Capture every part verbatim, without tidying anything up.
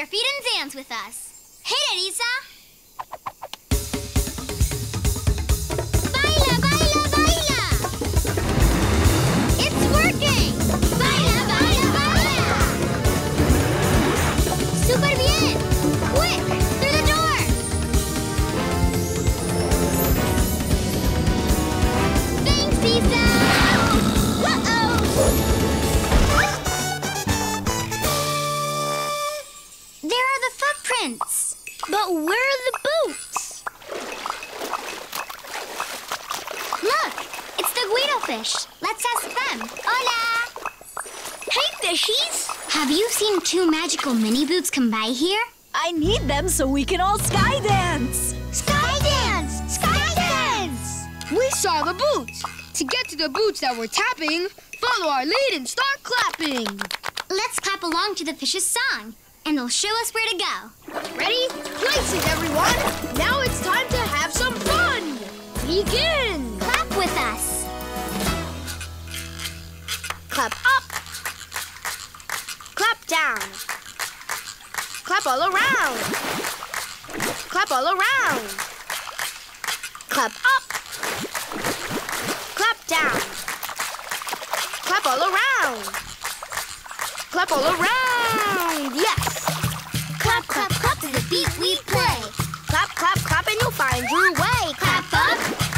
your feet and dance with us. Hit it, Isa! Baila, baila, baila! It's working! Baila, baila, baila! Super bien! Quick! Through the door! Thanks, Isa! Uh-oh! There are the footprints. But where are the boots? Look, it's the Guido fish. Let's ask them. Hola! Hey, fishies! Have you seen two magical mini boots come by here? I need them so we can all sky dance. Sky dance! Sky dance! We saw the boots. To get to the boots that we're tapping, follow our lead and start clapping. Let's clap along to the fish's song, and they'll show us where to go. Ready? Places, everyone! Now it's time to have some fun! Begin! Clap with us. Clap up. Clap down. Clap all around. Clap all around. Clap up. Clap down. Clap all around. Clap all around. Yes! Clap, clap, clap to the beat we play. Clap, clap, clap, and you'll find your way. Clap up.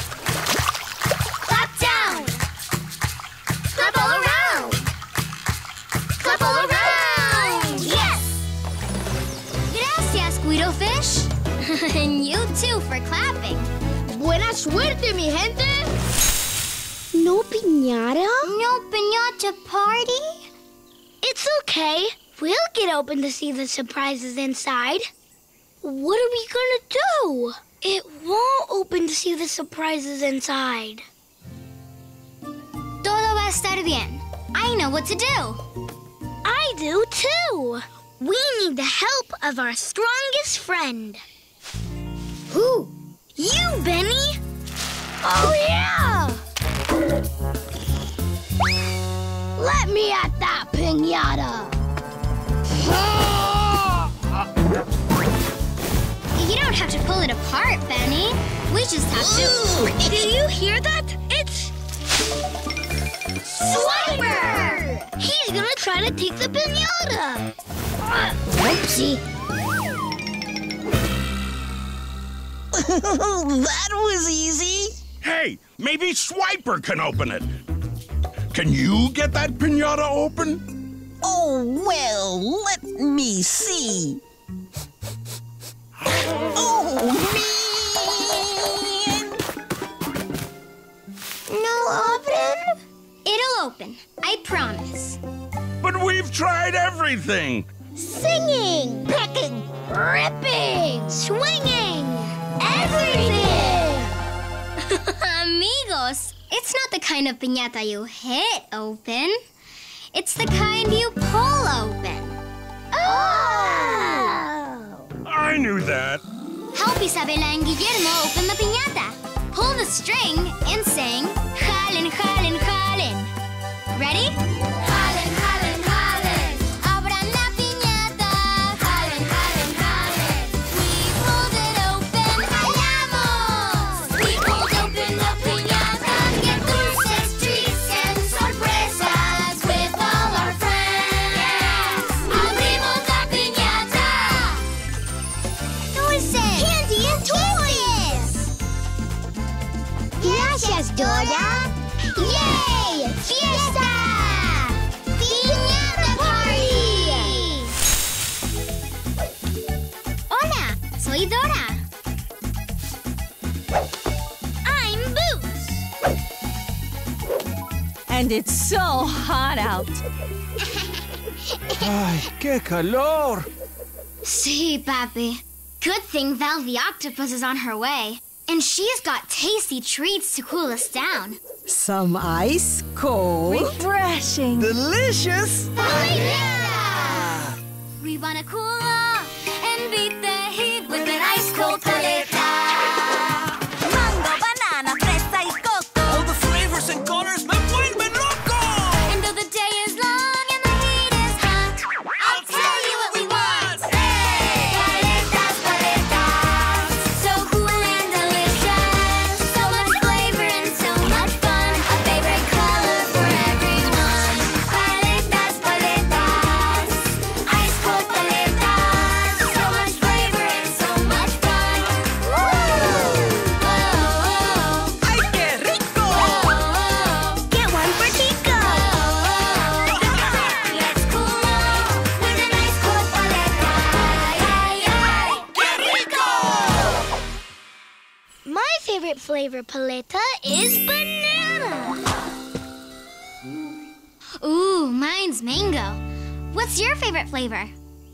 Clap down. Clap all around. Clap all around. Yes! Gracias, Guido fish. And you too for clapping. Buena suerte, mi gente. No piñata? No piñata party? It's okay. We'll get open to see the surprises inside. What are we gonna do? It won't open to see the surprises inside. Todo va a estar bien. I know what to do. I do too. We need the help of our strongest friend. Who? You, Benny. Oh, yeah. Let me at that piñata. You don't have to pull it apart, Benny. We just have to... Do you hear that? It's... Swiper! He's gonna try to take the piñata. Oopsie. That was easy. Hey, maybe Swiper can open it. Can you get that piñata open? Oh, well, let me see. Oh, man! No open? It'll open. I promise. But we've tried everything. Singing, pecking, ripping, swinging, everything! Amigos, it's not the kind of piñata you hit open. It's the kind you pull open. Oh! I knew that. Help Isabela and Guillermo open the piñata. Pull the string and sing, jalen, jalen, jalen. Ready? Jalen, jalen, jalen. Abran la piñata. Jalen, jalen, jalen. We pulled it open. ¡Jalamos! We pulled open the piñata. Get dulces, treats, and sorpresas with all our friends. Yes! Abrimos la piñata. Dulces, candy, and toys. Gracias, Dora. Yay! Fiesta! Piñata party! Hola, soy Dora. I'm Boots. And it's so hot out. ¡Ay, qué calor! See, Papi. Good thing Val the octopus is on her way. And she's got tasty treats to cool us down. Some ice cold. Refreshing. Delicious! Paleta! We wanna cool off and beat the heat with an ice cold paleta. Mango, banana, fresa y coco. All the flavors and colors me vuelven loco! And though the day is long and the heat is hot, I'll tell you what we want. Hey! favorite flavor paleta is banana. Ooh, mine's mango. What's your favorite flavor?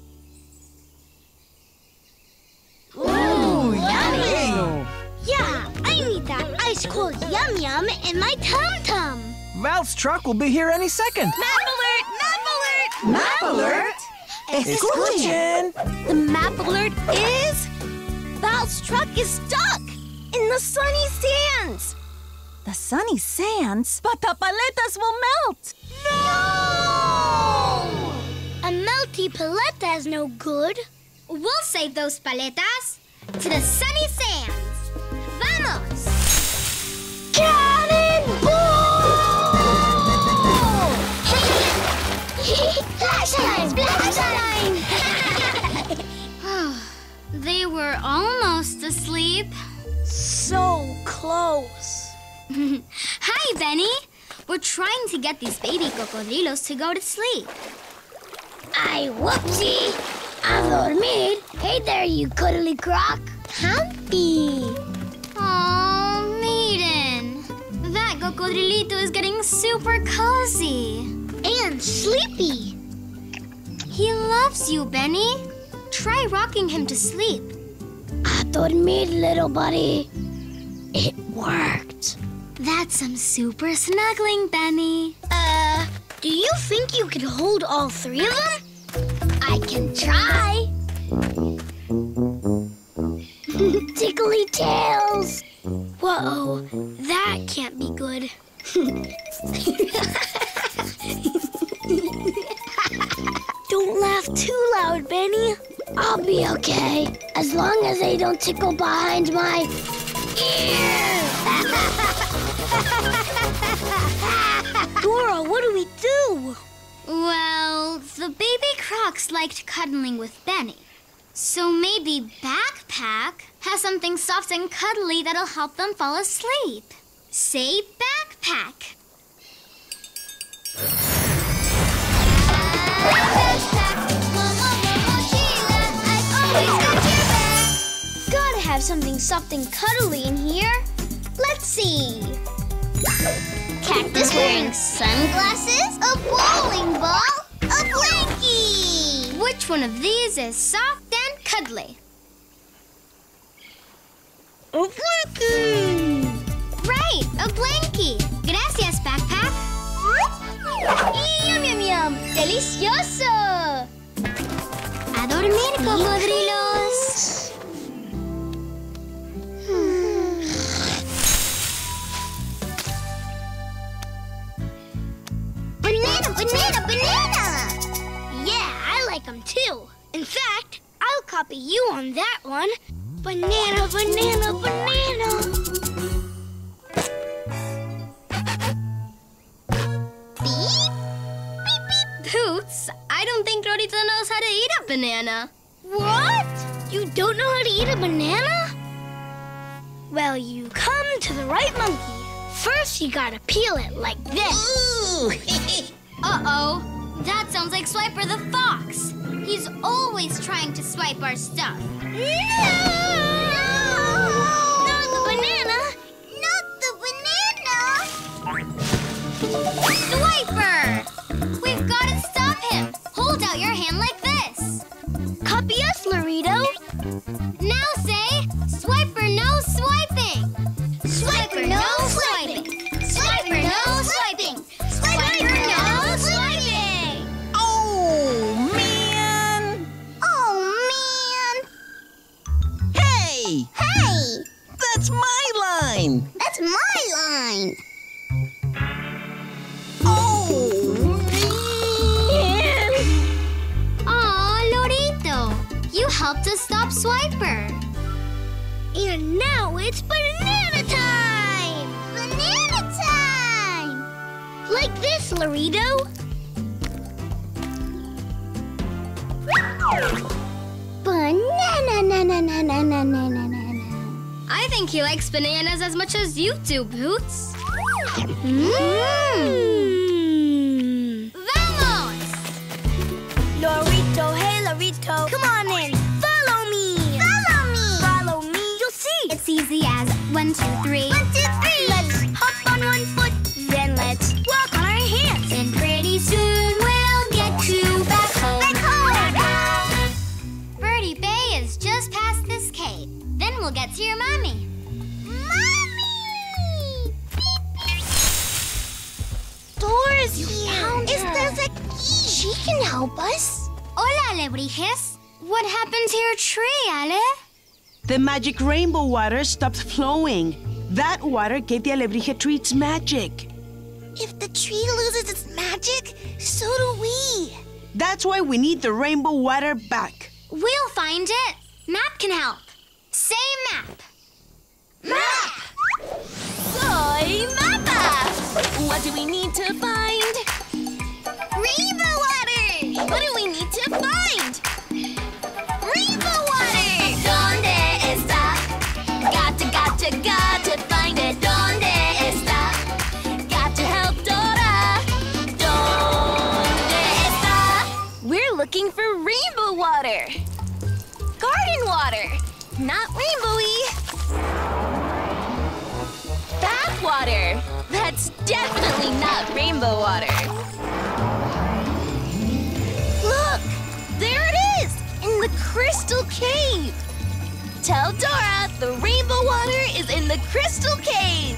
Ooh, yummy! Yeah, I need that ice cold yum yum in my tum tum. Val's truck will be here any second. Map alert! Map alert! Map alert! Escuchen! The map alert is... Val's truck is stuck in the sunny sands. The sunny sands? But the paletas will melt. No! A melty paleta is no good. We'll save those paletas to the sunny sands. Vamos! Cannonball! Flashlight! Flashlight! They were almost asleep. So close. Hi, Benny. We're trying to get these baby cocodrilos to go to sleep. Ay, whoopsie! A dormir. Hey there, you cuddly croc. Humpy. Aw, Maiden. That cocodrilito is getting super cozy. And sleepy. He loves you, Benny. Try rocking him to sleep. A dormir, little buddy. It worked. That's some super snuggling, Benny. Uh, do you think you could hold all three of them? I can try. Tickly tails. Whoa, that can't be good. Don't laugh too loud, Benny. I'll be okay, as long as they don't tickle behind my ear. Dora, what do we do? Well, the baby crocs liked cuddling with Benny. So maybe Backpack has something soft and cuddly that'll help them fall asleep. Say Backpack. Gotta have something soft and cuddly in here. Let's see. Cactus wearing sunglasses, a bowling ball, a blankie. Which one of these is soft and cuddly? A blankie. Right, a blankie. Gracias, Backpack. Yum, yum, yum. Delicioso. A dormir, cocodrilos. Banana, banana, banana. Yeah, I like them too. In fact, I'll copy you on that one. Banana, banana, banana. Beep, beep, beep. Boots, I don't think Rorito knows how to eat a banana. What? You don't know how to eat a banana? Well, you come to the right monkey. First, you gotta peel it like this. Ooh! Uh-oh, that sounds like Swiper the fox. He's always trying to swipe our stuff. No! Not the banana! Not the banana! Swiper! We've got to stop him. Hold out your hand like this. Copy us, Laredo. Now say, Swiper no swiping. Swiper no swiping. Swiper no swiping. Swiper no swiping. Oh, man! Oh, man. Hey! Hey, That's my line! that's my line. Oh, man! Aw, Lorito, you helped us stop Swiper. And now it's banana time! Banana time! Like this, Laredo. Banana, na, na, na, na, na, na, na, na. I think he likes bananas as much as you do, Boots. Mmm. Vamos! Laredo, hey, Laredo. Come on in. Follow me. Follow me! Follow me. You'll see. It's easy as One, two, three. One, two, three. Let's hop on one foot. Then let's walk on our hands. And pretty soon we'll get you back home. Back home. Birdie Bay is just past this cave. Then we'll get to your mommy. Mommy! Dora's here. Is there a key? She can help us. Hola, alebrijes. What happened to your tree, Ale? The magic rainbow water stopped flowing. That water gave the alebrije tree its magic. If the tree loses its magic, so do we. That's why we need the rainbow water back. We'll find it. Map can help. Say map. Map! Soy mapa! What do we need to find? Rainbow water! What do we need to find? Rainbow water! ¿Dónde está? Gotcha, gotcha, gotta find it. ¿Dónde está? Got to help Dora. ¿Dónde está? We're looking for rainbow water. Garden water. Not rainbowy. Bath water. That's definitely not rainbow water. Look! There it is! In the crystal cave! Tell Dora the rainbow water is in the crystal cave!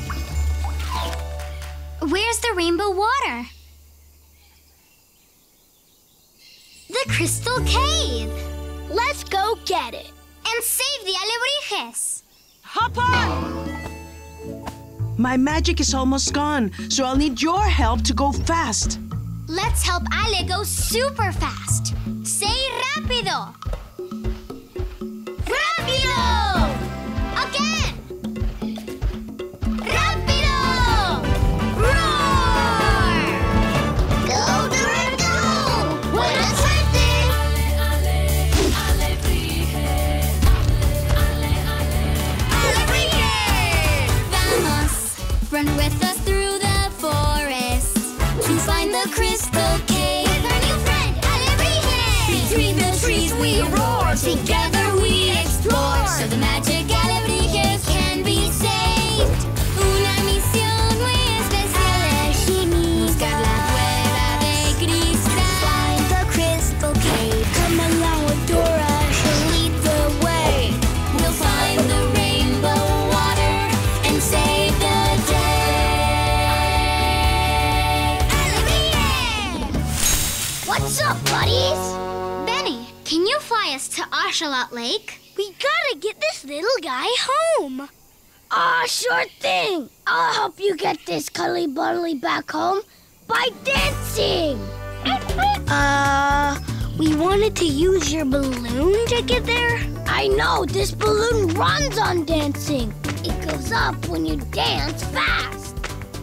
Where's the rainbow water? The crystal cave! Let's go get it. And save the alebrijes! Hop on! My magic is almost gone, so I'll need your help to go fast. Let's help Ale go super fast. Say rápido! Rápido! Again! Rápido! Roar! Go, Dora, go! Buena suerte! Vamos! Run with us through the forest to find the crystal cave. With our new friend, alebrije! Between the trees we roar, together we explore, so the magic alebrijes can be saved. Una misión muy especial elegimos, buscar la cueva de cristal. Find the crystal cave. Come along with Dora, she'll lead the way. We'll find the rainbow water and save the day. Alebrije! What's up, buddies? Benny, can you fly us to Ocelot Lake? We gotta get this little guy home. Ah, sure thing. I'll help you get this cuddly buddly back home by dancing. uh, we wanted to use your balloon to get there. I know, this balloon runs on dancing. It goes up when you dance fast.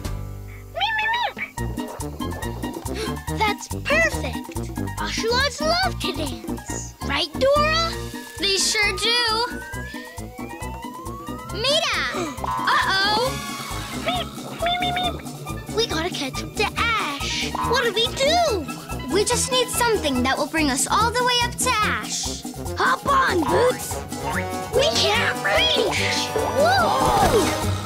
That's perfect. Ocelots love to dance. Right, Dora? They sure do. Mira! Uh-oh! We gotta catch up to Ash. What do we do? We just need something that will bring us all the way up to Ash. Hop on, Boots. We can't reach. Whoa!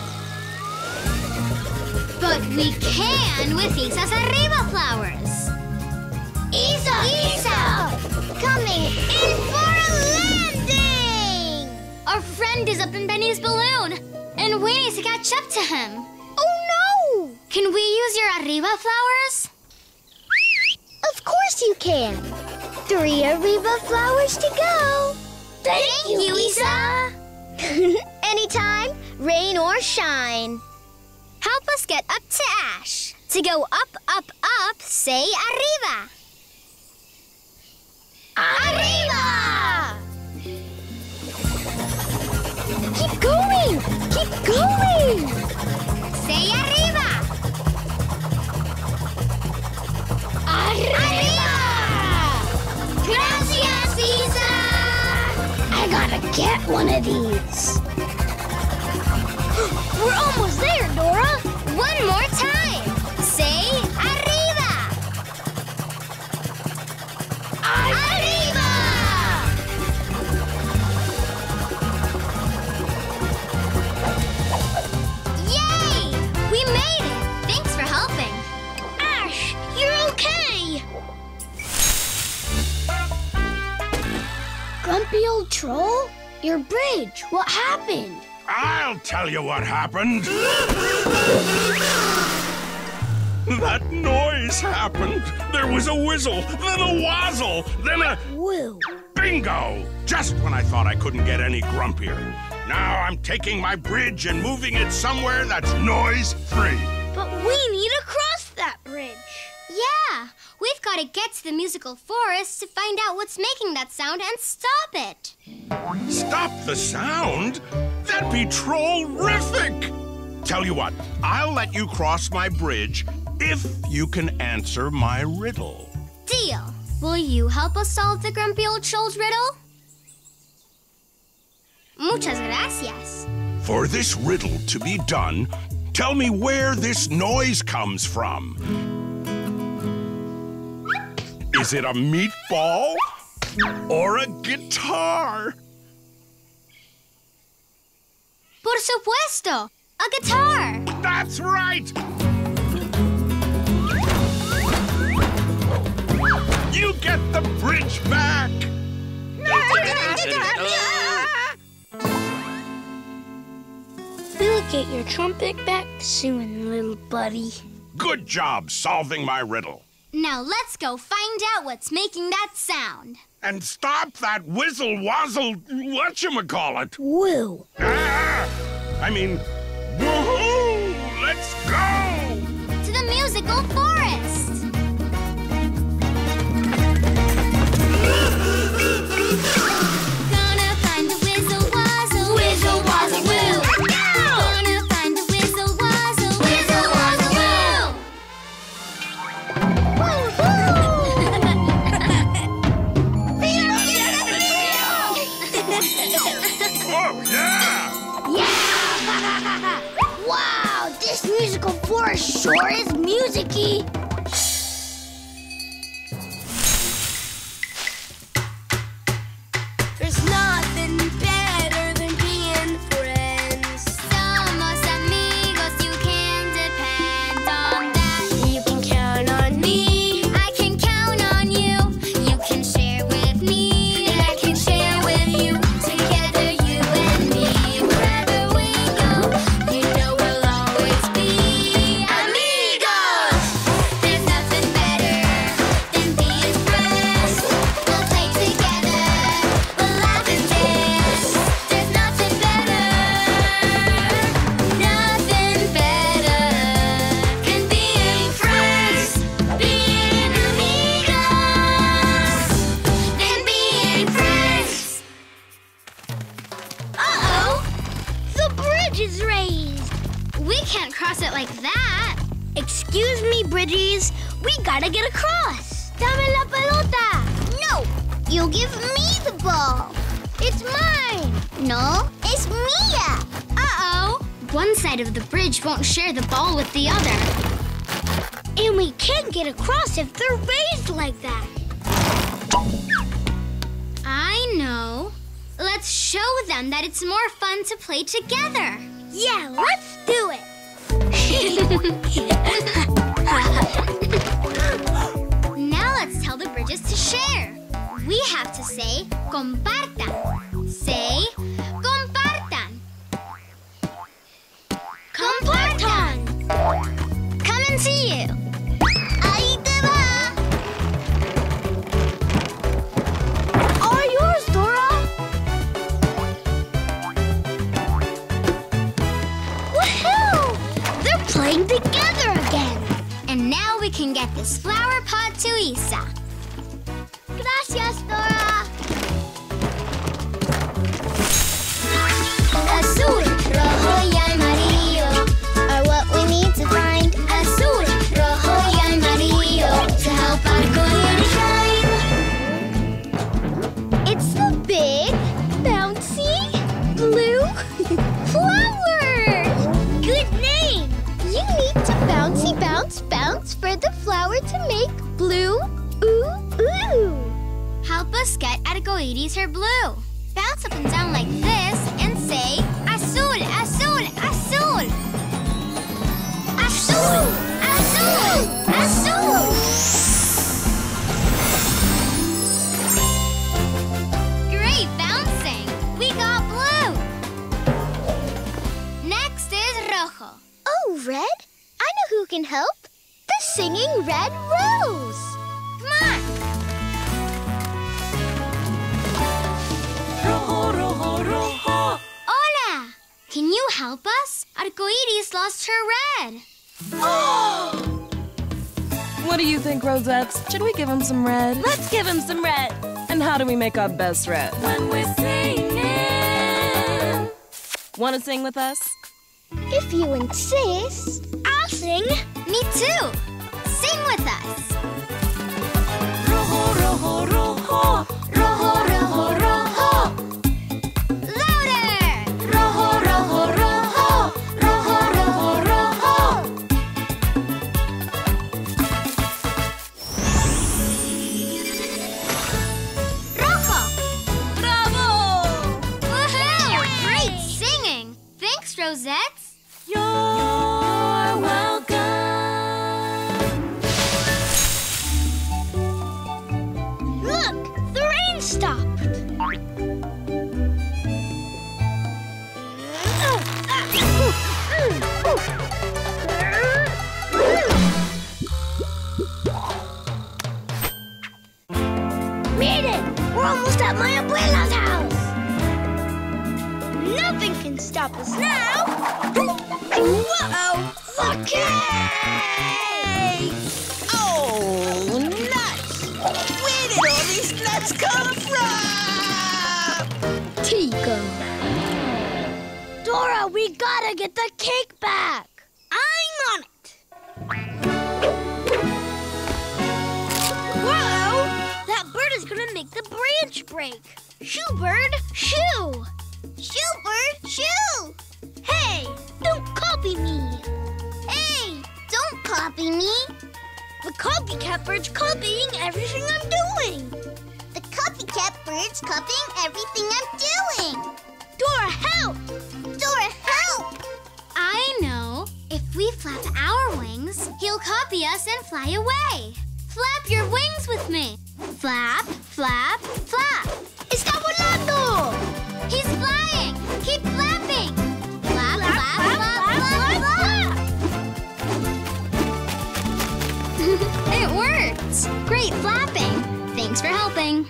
But we can with Isa's arriba flowers. Isa! Isa! Coming in for a landing! Our friend is up in Benny's balloon, and we need to catch up to him. Oh, no! Can we use your arriba flowers? Of course you can. Three Arriba flowers to go. Thank, Thank you, Isa. Anytime, rain or shine. Help us get up to Ash. To go up, up, up, say arriba. Arriba! Keep going! Keep going! Say arriba. Arriba! Gracias, Isa. I gotta get one of these. We're almost there, Dora. One more time. Say arriba. Arriba! grumpy old troll? Your bridge, what happened? I'll tell you what happened. That noise happened. There was a whistle, then a wazzle, then a... Woo. Bingo! Just when I thought I couldn't get any grumpier. Now I'm taking my bridge and moving it somewhere that's noise-free. But we need to cross that bridge. Yeah, we've got to get to the musical forest to find out what's making that sound and stop it. Stop the sound? That'd be troll-rific! Tell you what, I'll let you cross my bridge if you can answer my riddle. Deal. Will you help us solve the grumpy old troll's riddle? Muchas gracias. For this riddle to be done, tell me where this noise comes from. Is it a meatball or a guitar? Por supuesto, a guitar. That's right! You get the bridge back! We'll get your trumpet back soon, little buddy. Good job solving my riddle. Now let's go find out what's making that sound. And stop that whizzle-wazzle whatchamacallit. Woo. Ah! I mean, woohoo! Let's go! To the musical forest. Gonna find the whizzle-wazzle, whizzle-wazzle-woo. Gonna find the whizzle-wazzle, whizzle-wazzle-woo. Oh, yeah! Wow, this musical forest sure is music-y. There's nothing better than being friends. Somos amigos, you can depend on that. You can count on me. I can count on you. You can share with me, and I can share with you. Together, you and me, wherever we go, you know we'll always be amigos. There's nothing better than being friends. We'll play together, we'll laugh and dance. There's nothing better, nothing better than being friends, being amigos, than being friends. Uh-oh! The bridge is raised. We can't cross it like that. Excuse me, Bridgies. We gotta get across. Dame la pelota. No, you give me the ball. It's mine. No, it's mía. Uh-oh. One side of the bridge won't share the ball with the other. And we can't get across if they're raised like that. I know. Let's show them that it's more fun to play together. Yeah, let's do it. Now let's tell the bridges to share. We have to say compartan. Say compartan. Compartan. Come and see you. Ahí te va. All yours, Dora. Woohoo! They're playing together again. And now we can get this flower pot to Isa. Gracias, Dora. Azul, rojo y amarillo are what we need to find. Azul, rojo y amarillo to help our arcoíris shine. It's the big, bouncy, blue flower. Good name. You need to bouncy, bounce, bounce for the flower to make blue, ooh, ooh. Help us get arcoíris her blue. Bounce up and down like this and say azul, azul, azul. Azul, azul, azul. Great singing Red Rose. Come on. Rojo, rojo, rojo. Hola! Can you help us? Arcoiris lost her red. What do you think, Rosettes? Should we give him some red? Let's give him some red. And how do we make our best red? When we're singing. Want to sing with us? If you insist, I'll sing. Me too. Sing with us. Rojo, rojo, rojo. Rojo, rojo, rojo. Louder! Rojo, rojo, rojo. Rojo, rojo, rojo. Rojo! Bravo! Woohoo! Great singing. Thanks, Rosettes. You're welcome. Look, the rain stopped. Read it! We're almost at my abuela's house. Nothing can stop us now. Whoa! The cake! Oh, nuts! Where did all these nuts come from? Tico. Dora, we gotta get the cake back. I'm on it. Whoa! That bird is gonna make the branch break. Shoo, bird, shoo! Shoo, bird, shoo! Hey, don't copy me. Hey, don't copy me. The copycat bird's copying everything I'm doing. The copycat bird's copying everything I'm doing. Dora, help! Dora, help! I know. If we flap our wings, he'll copy us and fly away. Flap your wings with me. Flap, flap, flap. Está volando! He's flying. Keep flapping. Flap, flap, flap, flap, flap. It worked. Great flapping. Thanks for helping.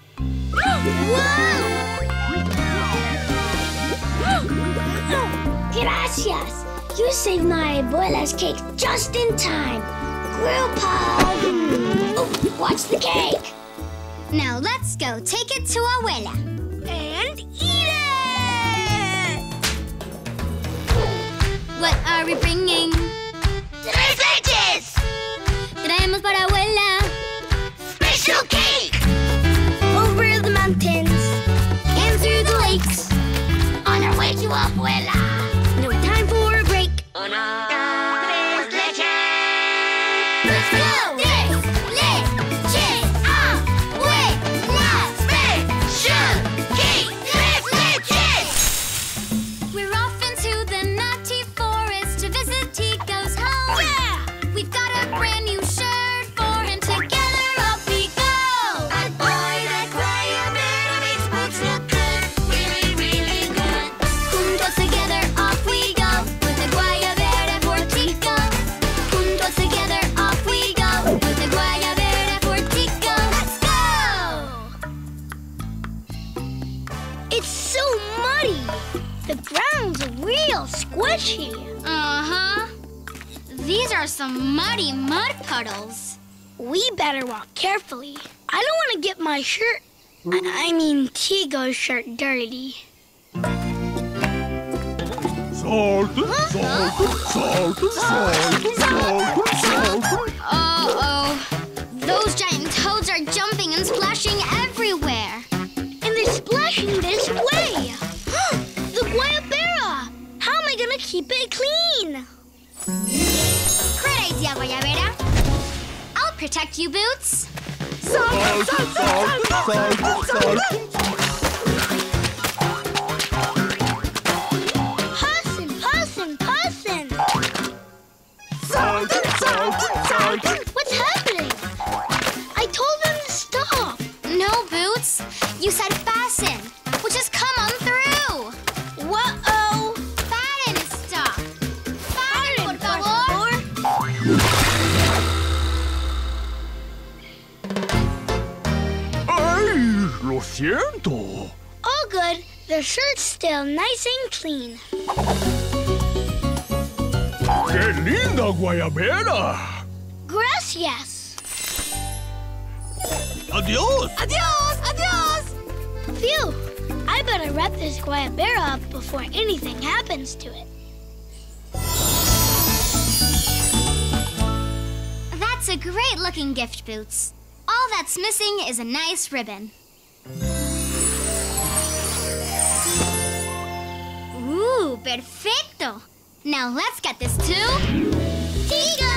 Gracias! You saved my abuela's cake just in time. Grandpa! Oh, watch the cake! Now let's go take it to Abuela. And eat it! What are we bringing? Tres leches! Traemos para Abuela. Special cake! Over the mountains And through the lakes. on our way to abuela. No time for a break. Una, tres leches. Let's go! Tres leches. Abuela! Special cake! Tres leches! We're off into the naughty forest to visit Tico's home. Yeah! We've got a brand new shirt for him. Together off we go. A boy that guayabera makes books look good. Really, really good. Juntos together off we go. With the guayabera for Tico. Juntos together off we go. With the guayabera for Tico. Let's go! It's so muddy. The ground's real squishy. Uh-huh. These are some muddy mud puddles. We better walk carefully. I don't want to get my shirt, I, I mean Tico's shirt dirty. Salt, salt, salt, salt, salt, salt. Uh-oh. Those giant toads are jumping and splashing everywhere. And they're splashing this way. The guayabera! How am I gonna keep it clean? Great idea, Guayabera. I'll protect you, Boots. Salt, salt, salt, salt, salt. Pussin', pussin', pussin'. Salt, salt, salt. What's happening? I told them to stop. No, Boots. You said fasten, which is come on through. Whoa-oh. Fasten, stop. Fasten, por favor. siento. All good. The shirt's still nice and clean. ¡Qué linda guayabera! Gracias. Adiós. Adios! Adios! Phew. I better wrap this guayabera up before anything happens to it. That's a great-looking gift, Boots. All that's missing is a nice ribbon. Ooh, perfecto! Now let's get this to... Tigo!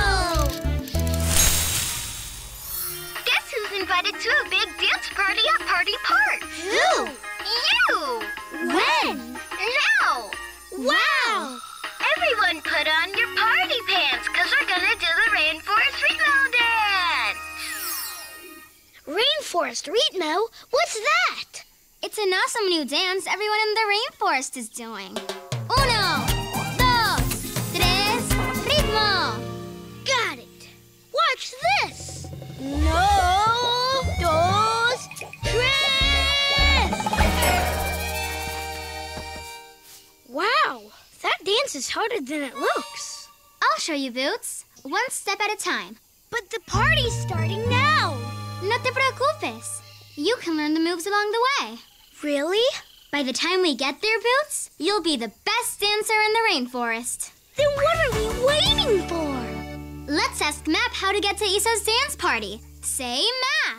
Guess who's invited to a big dance party at Party Park? Who? You! When? Now! Wow! Everyone put on your party pants, because we're gonna do the Rainforest Ritmo Dance! Rainforest Ritmo? What's that? It's an awesome new dance everyone in the rainforest is doing. Uno, dos, tres, ritmo! Got it. Watch this. No, dos, tres. Wow, that dance is harder than it looks. I'll show you, Boots. One step at a time. But the party's starting now. No te preocupes. You can learn the moves along the way. Really? By the time we get there, Boots, you'll be the best dancer in the rainforest. Then what are we waiting for? Let's ask Map how to get to Isa's dance party. Say Map.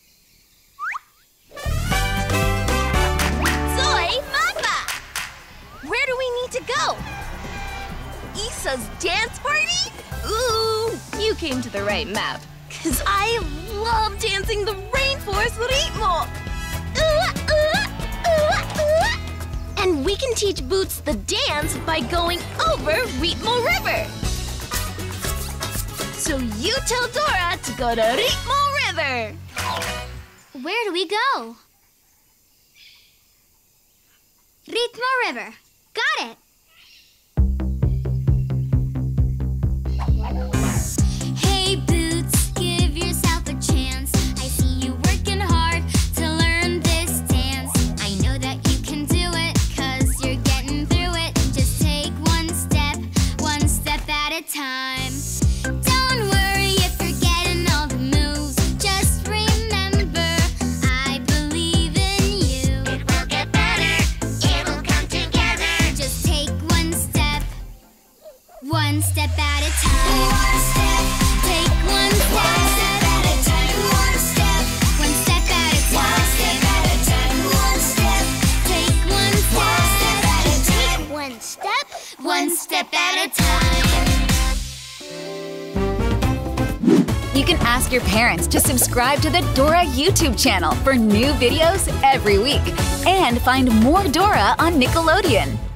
Soy Mapa! Where do we need to go? Isa's dance party? Ooh, you came to the right map. Cause I love dancing the Rainforest Ritmo. Uh, uh, uh, uh. And we can teach Boots the dance by going over Ritmo River. So you tell Dora to go to Ritmo River. Where do we go? Ritmo River. Got it. Hey, Boots, give yourself a chance. I see you working hard to learn this dance. I know that you can do it, cause you're getting through it. Just take one step, one step at a time. Don't worry if you're getting all the moves. Just remember, I believe in you. It will get better. It'll come together. Just take one step, one step at a time. One step. Take one step at a time. One step. One step at a One step time. at a time. One step. Take one One step step. at a time. One step. One step at a time. You can ask your parents to subscribe to the Dora YouTube channel for new videos every week. And find more Dora on Nickelodeon.